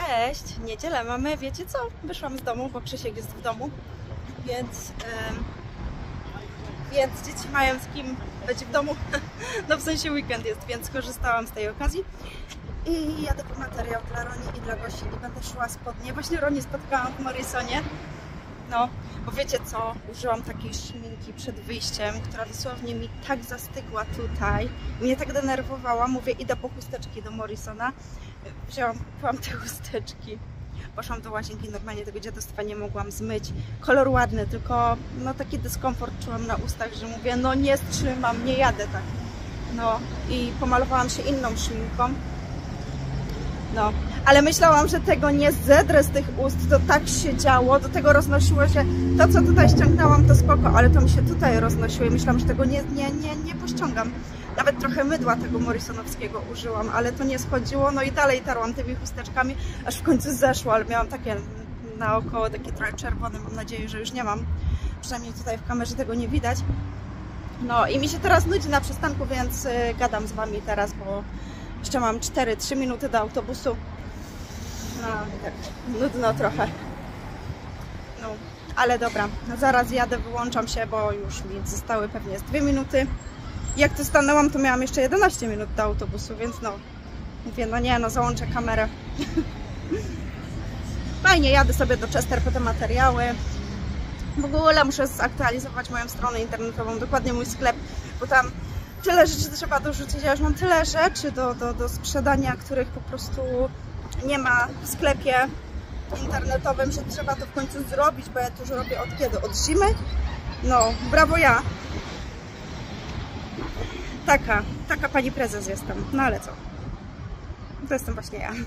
Cześć! Niedzielę mamy, wiecie co? Wyszłam z domu, bo Krzysiek jest w domu, więc dzieci mają z kim być w domu. No w sensie weekend jest, więc korzystałam z tej okazji. I jadę po materiał dla Roni i dla Gosi i będę szła spodnie. Właśnie Roni spotkałam w Morrisonie. No, bo wiecie co? Użyłam takiej szminki przed wyjściem, która dosłownie mi tak zastygła tutaj. Mnie tak denerwowała. Mówię, idę po chusteczki do Morrisona. Kupiłam te chusteczki. Poszłam do łazienki, normalnie tego dziadostwa nie mogłam zmyć. Kolor ładny, tylko no taki dyskomfort czułam na ustach, że mówię, no nie strzymam, nie jadę tak. No i pomalowałam się inną szminką. No, ale myślałam, że tego nie zedrę z tych ust, to tak się działo, do tego roznosiło się, to co tutaj ściągnęłam to spoko, ale to mi się tutaj roznosiło i myślałam, że tego nie pościągam. Nawet trochę mydła tego morrisonowskiego użyłam, ale to nie schodziło, no i dalej tarłam tymi chusteczkami, aż w końcu zeszło, ale miałam takie naokoło, takie trochę czerwone, mam nadzieję, że już nie mam, przynajmniej tutaj w kamerze tego nie widać. No i mi się teraz nudzi na przystanku, więc gadam z wami teraz, bo jeszcze mam 4-3 minuty do autobusu. No tak, nudno trochę. No, ale dobra, zaraz jadę, wyłączam się, bo już mi zostały pewnie z 2 minuty. Jak tu stanęłam, to miałam jeszcze 11 minut do autobusu, więc no, mówię, no nie, no załączę kamerę. Fajnie, jadę sobie do Chester po te materiały. W ogóle muszę zaktualizować moją stronę internetową, dokładnie mój sklep, bo tam tyle rzeczy trzeba dorzucić. Ja już mam tyle rzeczy do sprzedania, których po prostu nie ma w sklepie internetowym, że trzeba to w końcu zrobić, bo ja to już robię od kiedy? Od zimy? No, brawo ja. Taka pani prezes jestem. No ale co? To jestem właśnie ja.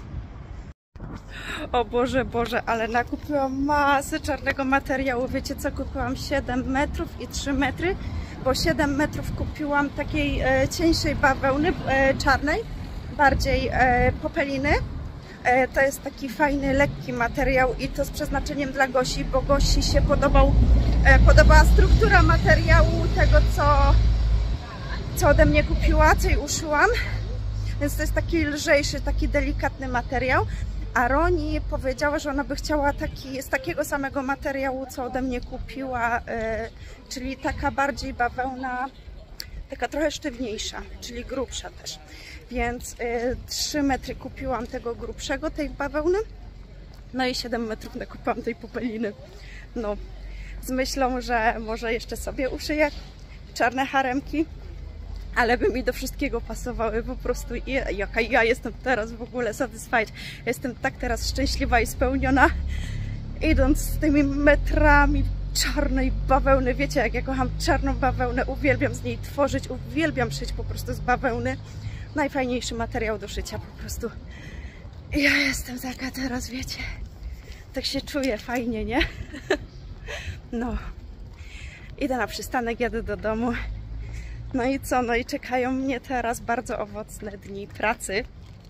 O Boże, ale nakupiłam masę czarnego materiału. Wiecie co? Kupiłam 7 metrów i 3 metry, bo 7 metrów kupiłam takiej cieńszej bawełny, czarnej, bardziej popeliny. To jest taki fajny, lekki materiał i to z przeznaczeniem dla Gosi, bo Gosi się podobała struktura materiału tego, co ode mnie kupiła, co jej uszyłam. Więc to jest taki lżejszy, taki delikatny materiał. A Roni powiedziała, że ona by chciała z takiego samego materiału, co ode mnie kupiła, czyli taka bardziej bawełna, taka trochę sztywniejsza, czyli grubsza też. Więc 3 metry kupiłam tego grubszego, tej bawełny, no i 7 metrów nakupiłam tej popeliny. No, z myślą, że może jeszcze sobie uszyję czarne haremki, ale by mi do wszystkiego pasowały po prostu. Jaka ja jestem teraz w ogóle satisfied. Jestem tak teraz szczęśliwa i spełniona, idąc z tymi metrami czarnej bawełny. Wiecie, jak ja kocham czarną bawełnę, uwielbiam z niej tworzyć, uwielbiam szyć po prostu z bawełny. Najfajniejszy materiał do szycia po prostu. Ja jestem taka teraz, wiecie, tak się czuję fajnie, nie? No, idę na przystanek, jadę do domu. No i co? No i czekają mnie teraz bardzo owocne dni pracy.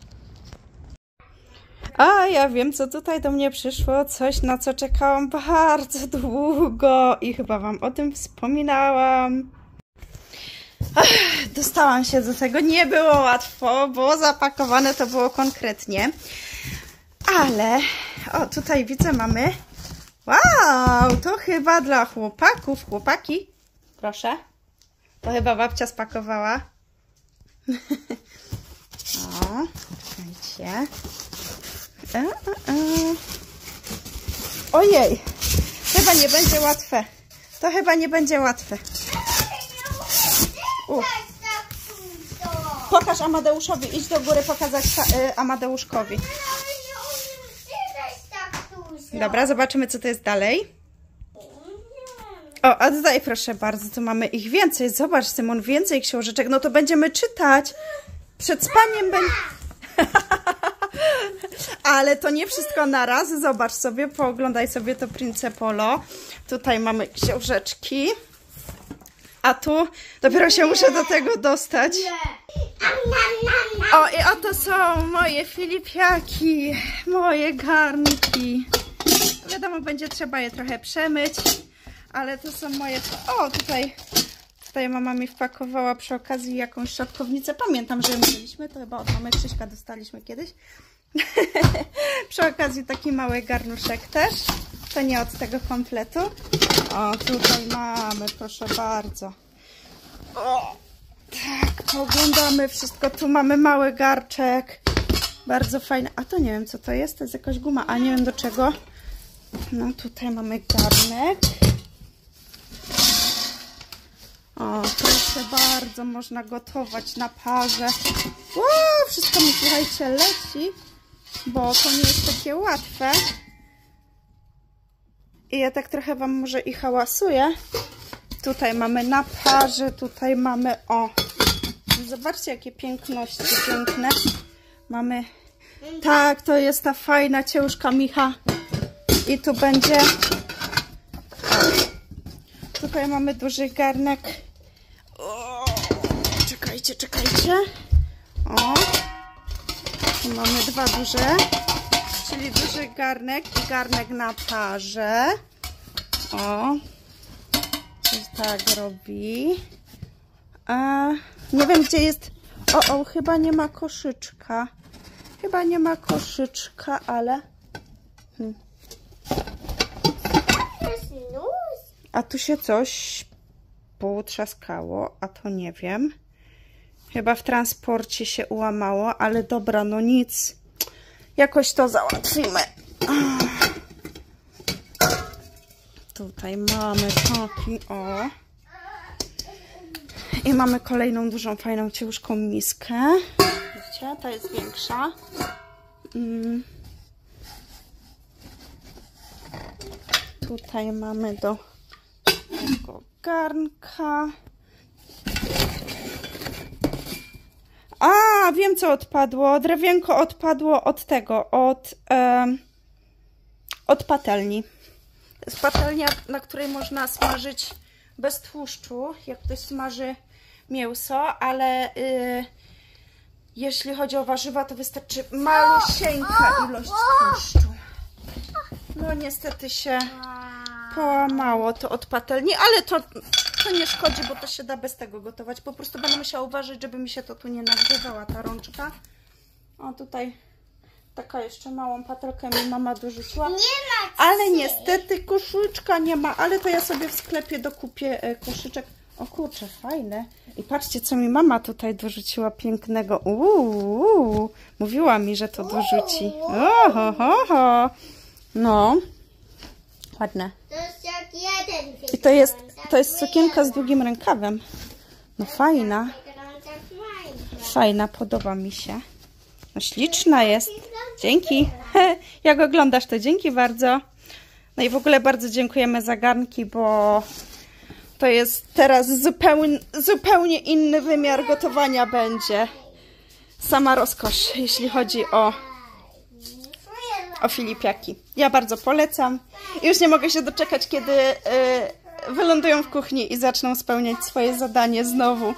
A ja wiem, co tutaj do mnie przyszło. Coś, na co czekałam bardzo długo i chyba wam o tym wspominałam. Dostałam się do tego. Nie było łatwo, bo zapakowane to było konkretnie. Ale, o tutaj widzę, mamy... Wow, to chyba dla chłopaków. Chłopaki, proszę. To chyba babcia spakowała. O, czekajcie. Ojej, chyba nie będzie łatwe. To chyba nie będzie łatwe. Pokaż Amadeuszowi, idź do góry pokazać Amadeuszkowi. Dobra, zobaczymy, co to jest dalej. O, a tutaj proszę bardzo, tu mamy ich więcej. Zobacz, Simon, więcej książeczek. No to będziemy czytać. Przed spaniem będzie... Ale to nie wszystko na raz. Zobacz sobie, pooglądaj sobie to Prince Polo. Tutaj mamy książeczki. A tu dopiero się muszę do tego dostać. O, i oto są moje filipiaki. Moje garnki. Wiadomo, będzie trzeba je trochę przemyć. Ale to są moje... O, tutaj mama mi wpakowała przy okazji jakąś szczotkownicę. Pamiętam, że ją mieliśmy. To chyba od mamy Krzyśka dostaliśmy kiedyś. Przy okazji taki mały garnuszek też. To nie od tego kompletu. O, tutaj mamy, proszę bardzo. O, tak, oglądamy wszystko. Tu mamy mały garczek. Bardzo fajny. A to nie wiem, co to jest. To jest jakaś guma, a nie wiem do czego. No, tutaj mamy garnek. O, proszę bardzo, można gotować na parze. Wow, wszystko mi, słuchajcie, leci, bo to nie jest takie łatwe. I ja tak trochę Wam może i hałasuję. Tutaj mamy na parze, tutaj mamy, o, zobaczcie jakie piękności, piękne. Mamy, tak, to jest ta fajna ciężka Micha. I tu będzie, tutaj mamy duży garnek. O, czekajcie, czekajcie. O, tu mamy dwa duże, czyli duży garnek i garnek na parze. O, tak robi. Nie wiem, gdzie jest. O, chyba nie ma koszyczka. Chyba nie ma koszyczka, ale... A tu się coś potrzaskało, a to nie wiem. Chyba w transporcie się ułamało, ale dobra, no nic. Jakoś to załatwimy. Tutaj mamy taki, o. I mamy kolejną dużą, fajną, ciężką miskę. Widzicie, ta jest większa. Tutaj mamy do tego garnka. A, wiem co odpadło. Drewienko odpadło od tego, od patelni. To jest patelnia, na której można smażyć bez tłuszczu, jak ktoś smaży mięso, ale jeśli chodzi o warzywa, to wystarczy malusieńka ilość tłuszczu. No niestety się połamało to od patelni, ale to nie szkodzi, bo to się da bez tego gotować. Po prostu będę musiała uważać, żeby mi się to tu nie nagrzewała ta rączka. O, tutaj taka jeszcze małą patelkę mi mama dorzuciła. Ale niestety koszyczka nie ma, ale to ja sobie w sklepie dokupię koszyczek. O kurczę, fajne. I patrzcie, co mi mama tutaj dorzuciła pięknego. Mówiła mi, że to dorzuci. No, ładne. I to jest sukienka z długim rękawem. No fajna. Fajna, podoba mi się. No śliczna jest. Dzięki. Jak oglądasz, to dzięki bardzo. No i w ogóle bardzo dziękujemy za garnki, bo to jest teraz zupełnie inny wymiar gotowania będzie. Sama rozkosz, jeśli chodzi o filipiaki. Ja bardzo polecam. I już nie mogę się doczekać, kiedy wylądują w kuchni i zaczną spełniać swoje zadanie znowu.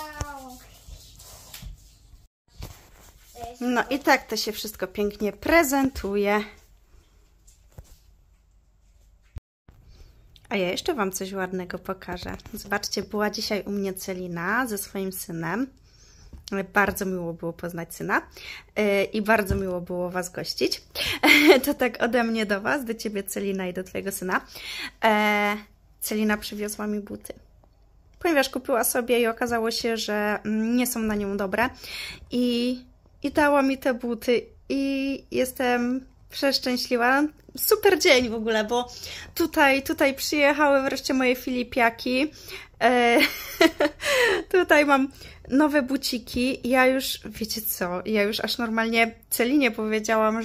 No i tak to się wszystko pięknie prezentuje. A ja jeszcze Wam coś ładnego pokażę. Zobaczcie, była dzisiaj u mnie Celina ze swoim synem. Bardzo miło było poznać syna i bardzo miło było Was gościć. To tak ode mnie do Was, do Ciebie Celina i do Twojego syna. Celina przywiozła mi buty, ponieważ kupiła sobie i okazało się, że nie są na nią dobre. I dała mi te buty i jestem przeszczęśliwa. Super dzień w ogóle, bo tutaj przyjechały wreszcie moje filipiaki. Tutaj mam nowe buciki. Ja już, wiecie co, ja już aż normalnie Celinie powiedziałam,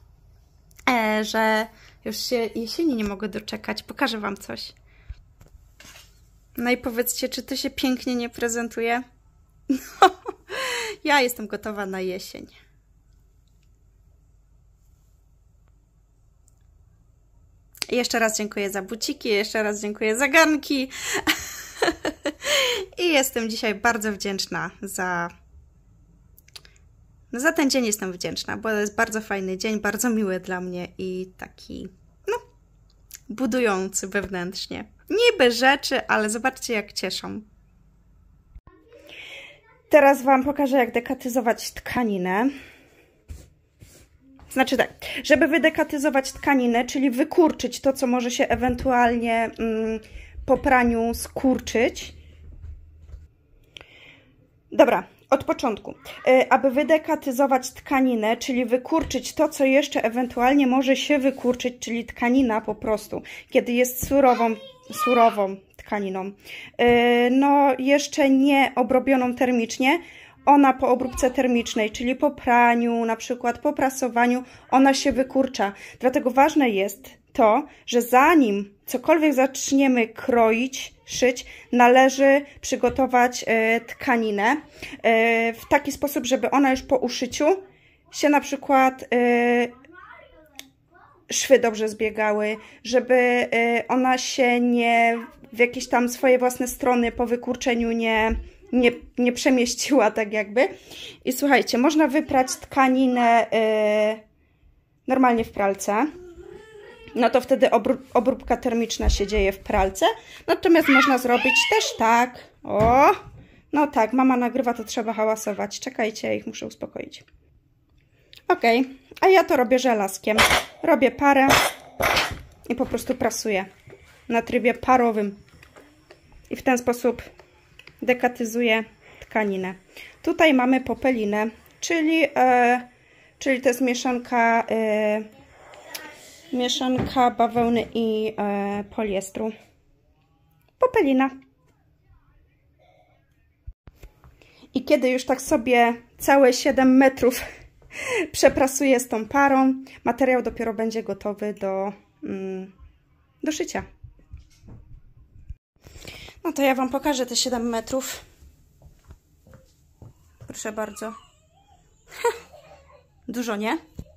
że już się jesieni nie mogę doczekać. Pokażę Wam coś. No i powiedzcie, czy to się pięknie nie prezentuje? No, ja jestem gotowa na jesień. I jeszcze raz dziękuję za buciki, jeszcze raz dziękuję za garnki. I jestem dzisiaj bardzo wdzięczna za ten dzień jestem wdzięczna, bo to jest bardzo fajny dzień, bardzo miły dla mnie i taki, no, budujący wewnętrznie. Niby rzeczy, ale zobaczcie, jak cieszą. Teraz Wam pokażę, jak dekatyzować tkaninę. Znaczy tak, żeby wydekatyzować tkaninę, czyli wykurczyć to, co może się ewentualnie po praniu skurczyć. Dobra, od początku. Aby wydekatyzować tkaninę, czyli wykurczyć to, co jeszcze ewentualnie może się wykurczyć, czyli tkanina po prostu, kiedy jest surową tkaniną, no jeszcze nie obrobioną termicznie, ona po obróbce termicznej, czyli po praniu, na przykład po prasowaniu, ona się wykurcza. Dlatego ważne jest to, że zanim cokolwiek zaczniemy kroić, szyć, należy przygotować tkaninę w taki sposób, żeby ona już po uszyciu się na przykład szwy dobrze zbiegały, żeby ona się nie w jakieś tam swoje własne strony po wykurczeniu nie przemieściła tak jakby. I słuchajcie, można wyprać tkaninę normalnie w pralce. No to wtedy obróbka termiczna się dzieje w pralce. Natomiast można zrobić też tak. O! No tak, mama nagrywa, to trzeba hałasować. Czekajcie, ja ich muszę uspokoić. Ok, a ja to robię żelazkiem. Robię parę i po prostu prasuję na trybie parowym. I w ten sposób dekatyzuję tkaninę. Tutaj mamy popelinę, czyli to jest mieszanka bawełny i poliestru. Popelina. I kiedy już tak sobie całe 7 metrów przeprasuję z tą parą, materiał dopiero będzie gotowy do szycia. No to ja Wam pokażę te 7 metrów. Proszę bardzo. Dużo, nie?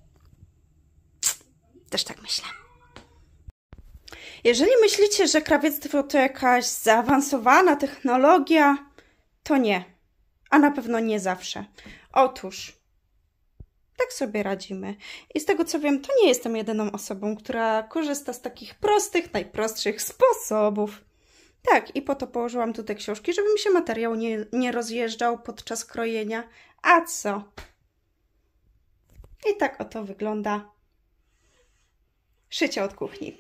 Też tak myślę. Jeżeli myślicie, że krawiectwo to jakaś zaawansowana technologia, to nie. A na pewno nie zawsze. Otóż, tak sobie radzimy. I z tego co wiem, to nie jestem jedyną osobą, która korzysta z takich prostych, najprostszych sposobów. Tak, i po to położyłam tu te książki, żeby mi się materiał nie rozjeżdżał podczas krojenia. A co? I tak oto wygląda szycie od kuchni.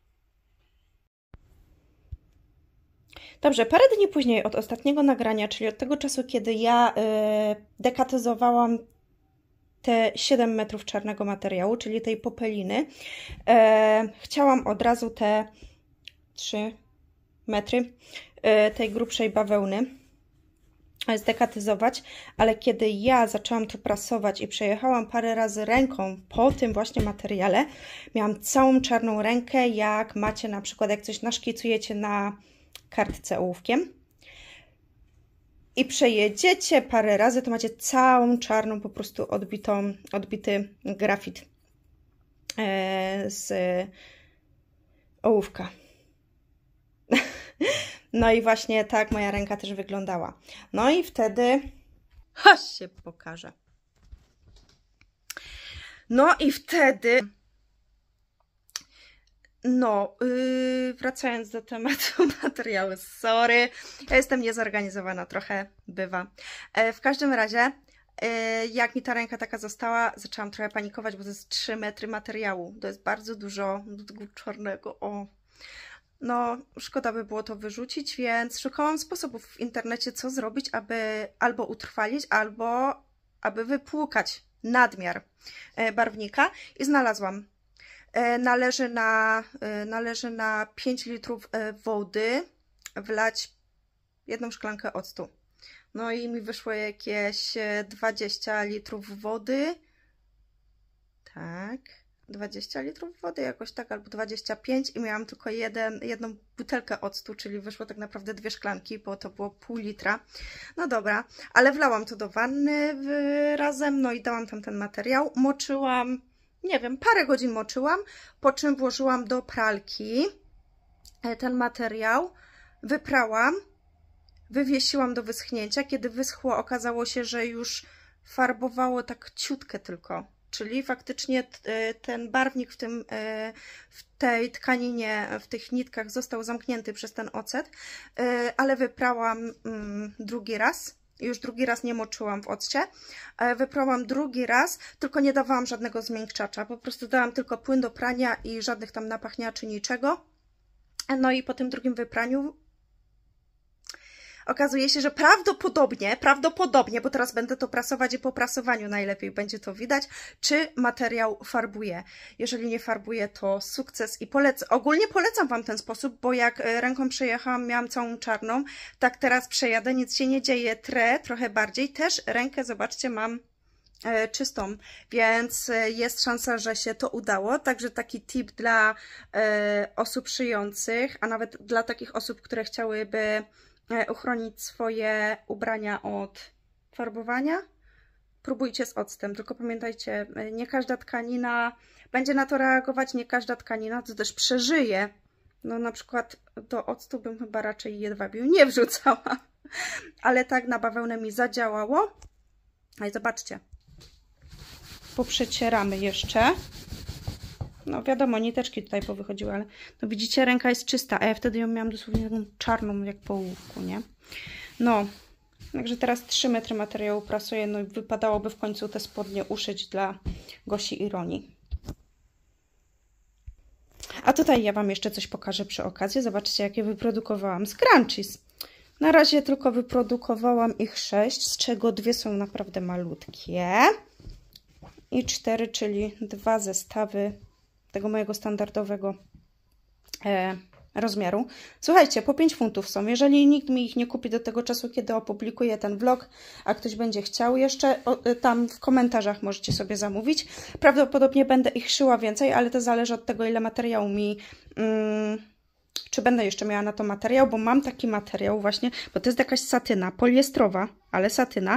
Dobrze, parę dni później od ostatniego nagrania, czyli od tego czasu, kiedy ja dekatyzowałam te 7 metrów czarnego materiału, czyli tej popeliny, chciałam od razu te 3 metry tej grubszej bawełny zdekatyzować, ale kiedy ja zaczęłam to prasować i przejechałam parę razy ręką po tym właśnie materiale, miałam całą czarną rękę, jak macie na przykład, jak coś naszkicujecie na kartce ołówkiem i przejedziecie parę razy, to macie całą czarną, po prostu odbity grafit z ołówka. No i właśnie tak moja ręka też wyglądała. No i wtedy się pokażę. No i wtedy wracając do tematu materiału, sorry, ja jestem niezorganizowana, trochę bywa. W każdym razie, jak mi ta ręka taka została, zaczęłam trochę panikować, bo to jest 3 metry materiału. To jest bardzo dużo do tego czarnego. O. No, szkoda by było to wyrzucić, więc szukałam sposobów w internecie, co zrobić, aby albo utrwalić, albo aby wypłukać nadmiar barwnika i znalazłam. Należy na 5 litrów wody wlać 1 szklankę octu. No i mi wyszło jakieś 20 litrów wody. Tak, 20 litrów wody jakoś tak, albo 25 i miałam tylko jedną butelkę octu, czyli wyszło tak naprawdę 2 szklanki, bo to było pół litra. No dobra, ale wlałam to do wanny razem, no i dałam tam ten materiał, moczyłam, nie wiem, parę godzin moczyłam, po czym włożyłam do pralki ten materiał, wyprałam, wywiesiłam do wyschnięcia. Kiedy wyschło, okazało się, że już farbowało tak ciutkę tylko, czyli faktycznie ten barwnik w tej tkaninie, w tych nitkach został zamknięty przez ten ocet, ale wyprałam drugi raz Już drugi raz nie moczyłam w occie. Wyprałam drugi raz, tylko nie dawałam żadnego zmiękczacza. Po prostu dałam tylko płyn do prania i żadnych tam napachniaczy, niczego. No i po tym drugim wypraniu okazuje się, że prawdopodobnie, bo teraz będę to prasować i po prasowaniu najlepiej będzie to widać, czy materiał farbuje. Jeżeli nie farbuje, to sukces i ogólnie polecam Wam ten sposób, bo jak ręką przejechałam, miałam całą czarną, tak teraz przejadę, nic się nie dzieje, trę trochę bardziej, też rękę, zobaczcie, mam czystą, więc jest szansa, że się to udało. Także taki tip dla osób szyjących, a nawet dla takich osób, które chciałyby uchronić swoje ubrania od farbowania. Próbujcie z octem, tylko pamiętajcie, nie każda tkanina będzie na to reagować, nie każda tkanina to też przeżyje. No na przykład do octu bym chyba raczej jedwabiu nie wrzucała, ale tak na bawełnę mi zadziałało. No i zobaczcie, poprzecieramy jeszcze. No wiadomo, niteczki tutaj powychodziły, ale no widzicie, ręka jest czysta, a ja wtedy ją miałam dosłownie taką czarną, jak po ołówku, nie? No, także teraz 3 metry materiału prasuję, no i wypadałoby w końcu te spodnie uszyć dla Gosi i Roni. A tutaj ja Wam jeszcze coś pokażę przy okazji. Zobaczcie, jakie wyprodukowałam scrunchies. Na razie tylko wyprodukowałam ich 6, z czego 2 są naprawdę malutkie. I 4, czyli 2 zestawy tego mojego standardowego rozmiaru. Słuchajcie, po 5 funtów są. Jeżeli nikt mi ich nie kupi do tego czasu, kiedy opublikuję ten vlog, a ktoś będzie chciał jeszcze, tam w komentarzach możecie sobie zamówić. Prawdopodobnie będę ich szyła więcej, ale to zależy od tego, ile materiału mi... czy będę jeszcze miała na to materiał, bo mam taki materiał właśnie, bo to jest jakaś satyna, poliestrowa, ale satyna.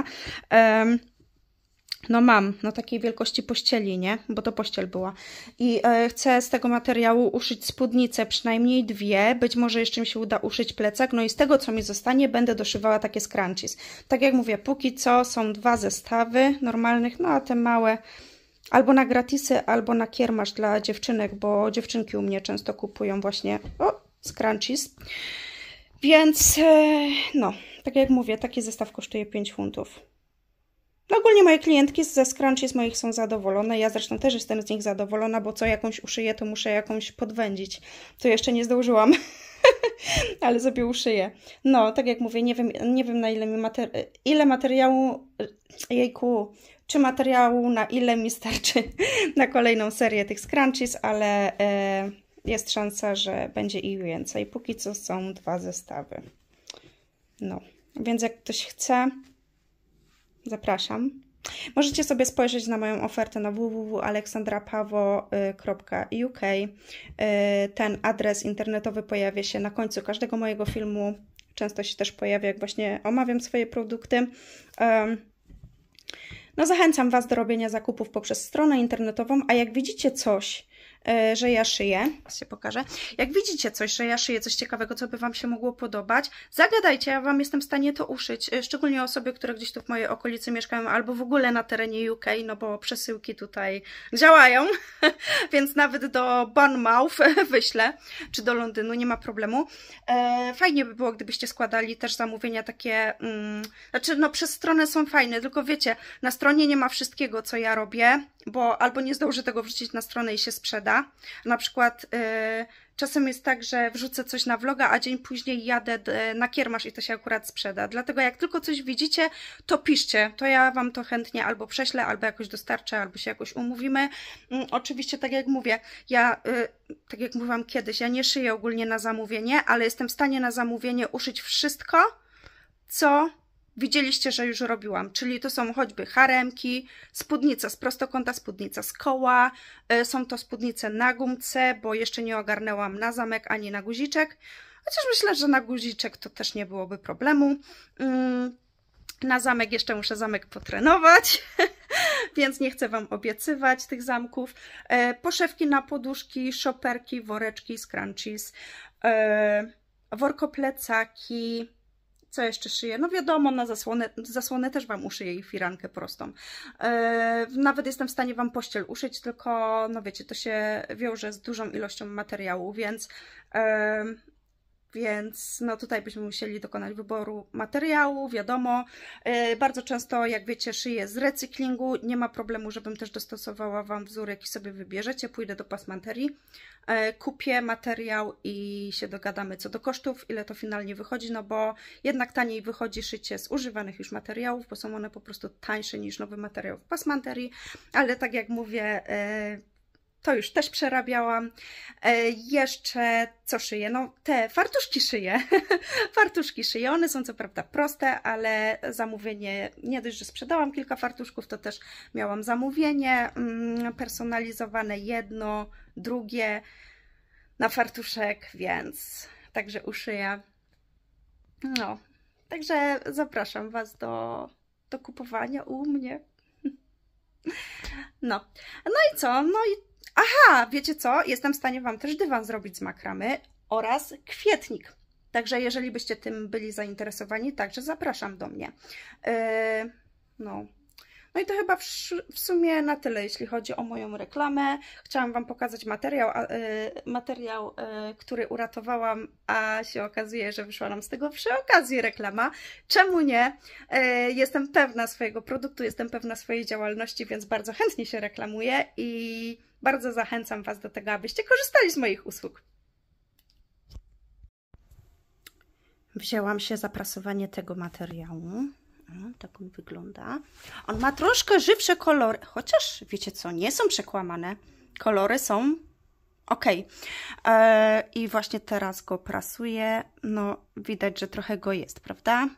No mam, no takiej wielkości pościeli, nie? Bo to pościel była. I chcę z tego materiału uszyć spódnicę, przynajmniej 2. Być może jeszcze mi się uda uszyć plecak. No i z tego, co mi zostanie, będę doszywała takie scrunchies. Tak jak mówię, póki co są 2 zestawy normalnych, no a te małe albo na gratisy, albo na kiermasz dla dziewczynek, bo dziewczynki u mnie często kupują właśnie scrunchies. Więc no, tak jak mówię, taki zestaw kosztuje 5 funtów. No ogólnie moje klientki ze scrunchies moich są zadowolone. Ja zresztą też jestem z nich zadowolona, bo co jakąś uszyję, to muszę jakąś podwędzić. To jeszcze nie zdążyłam, ale sobie uszyję. No, tak jak mówię, nie wiem na ile materiału, jejku, czy materiału na ile mi starczy na kolejną serię tych scrunchies, ale jest szansa, że będzie ich więcej. Póki co są 2 zestawy. No, więc jak ktoś chce, zapraszam. Możecie sobie spojrzeć na moją ofertę na www.aleksandrapawo.uk. Ten adres internetowy pojawia się na końcu każdego mojego filmu. Często się też pojawia, jak właśnie omawiam swoje produkty. No zachęcam Was do robienia zakupów poprzez stronę internetową, a jak widzicie coś, że ja szyję, teraz się pokażę, jak widzicie coś, że ja szyję coś ciekawego, co by Wam się mogło podobać, zagadajcie, ja Wam jestem w stanie to uszyć, szczególnie osoby, które gdzieś tu w mojej okolicy mieszkają, albo w ogóle na terenie UK, no bo przesyłki tutaj działają, więc nawet do Bournemouth wyślę, czy do Londynu, nie ma problemu. Fajnie by było, gdybyście składali też zamówienia takie, znaczy no przez stronę są fajne, tylko wiecie, na stronie nie ma wszystkiego, co ja robię, bo albo nie zdążę tego wrzucić na stronę i się sprzeda. Na przykład czasem jest tak, że wrzucę coś na vloga, a dzień później jadę na kiermasz i to się akurat sprzeda. Dlatego jak tylko coś widzicie, to piszcie. To ja Wam to chętnie albo prześlę, albo jakoś dostarczę, albo się jakoś umówimy. Oczywiście, tak jak mówię, ja, tak jak mówiłam kiedyś, ja nie szyję ogólnie na zamówienie, ale jestem w stanie na zamówienie uszyć wszystko, co widzieliście, że już robiłam, czyli to są choćby haremki, spódnica z prostokąta, spódnica z koła, są to spódnice na gumce, bo jeszcze nie ogarnęłam na zamek ani na guziczek, chociaż myślę, że na guziczek to też nie byłoby problemu. Na zamek jeszcze muszę zamek potrenować, więc nie chcę Wam obiecywać tych zamków. Poszewki na poduszki, szoperki, woreczki, scrunchies, workoplecaki. Co jeszcze szyję? No wiadomo, na zasłonę też Wam uszyję i firankę prostą. Nawet jestem w stanie Wam pościel uszyć, tylko no wiecie, to się wiąże z dużą ilością materiału, więc Więc no tutaj byśmy musieli dokonać wyboru materiału, wiadomo. Bardzo często, jak wiecie, szyję z recyklingu. Nie ma problemu, żebym też dostosowała Wam wzór, jaki sobie wybierzecie. Pójdę do pasmanterii, kupię materiał i się dogadamy co do kosztów, ile to finalnie wychodzi, no bo jednak taniej wychodzi szycie z używanych już materiałów, bo są one po prostu tańsze niż nowy materiał w pasmanterii, ale tak jak mówię, to już też przerabiałam. Jeszcze co szyję? No te fartuszki szyję. Fartuszki szyję. One są co prawda proste, ale zamówienie, nie dość, że sprzedałam kilka fartuszków, to też miałam zamówienie personalizowane, jedno, drugie na fartuszek, więc także uszyję. No, także zapraszam Was do kupowania u mnie. No i co? No i aha, wiecie co? Jestem w stanie Wam też dywan zrobić z makramy oraz kwietnik. Także jeżeli byście tym byli zainteresowani, także zapraszam do mnie. No i to chyba w sumie na tyle, jeśli chodzi o moją reklamę. Chciałam Wam pokazać materiał, który uratowałam, a się okazuje, że wyszła nam z tego przy okazji reklama. Czemu nie? Jestem pewna swojego produktu, jestem pewna swojej działalności, więc bardzo chętnie się reklamuję i bardzo zachęcam Was do tego, abyście korzystali z moich usług. Wzięłam się za prasowanie tego materiału. Tak on wygląda. On ma troszkę żywsze kolory, chociaż wiecie co, nie są przekłamane. Kolory są ok. I właśnie teraz go prasuję. No, widać, że trochę go jest, prawda?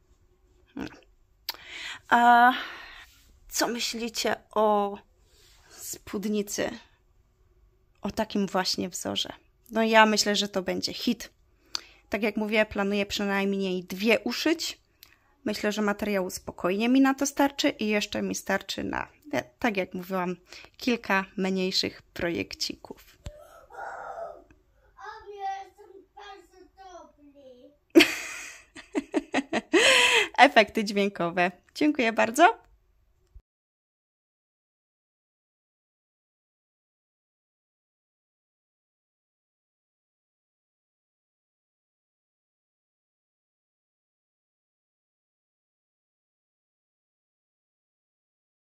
Co myślicie o spódnicy? O takim właśnie wzorze. No ja myślę, że to będzie hit. Tak jak mówię, planuję przynajmniej 2 uszyć. Myślę, że materiału spokojnie mi na to starczy i jeszcze mi starczy na, tak jak mówiłam, kilka mniejszych projekcików. Efekty dźwiękowe. Dziękuję bardzo.